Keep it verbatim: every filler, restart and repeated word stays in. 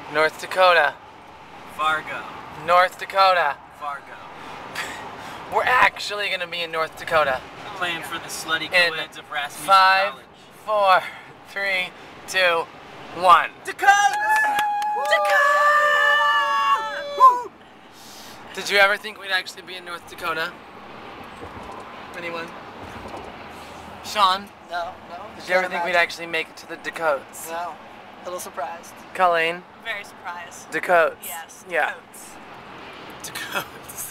North Dakota. Fargo. North Dakota. Fargo. We're actually gonna be in North Dakota. Playing for the slutty In co-eds of Rasmussen five, College. four, three, two, one. Dakota! Dakota! Woo! Did you ever think we'd actually be in North Dakota? Anyone? Sean? No, no. Did you ever think we'd actually make it to the Dakotas? No. A little surprised. Colleen? Very surprised. Dakotas. Yes. Yeah. Coats. Dakotas.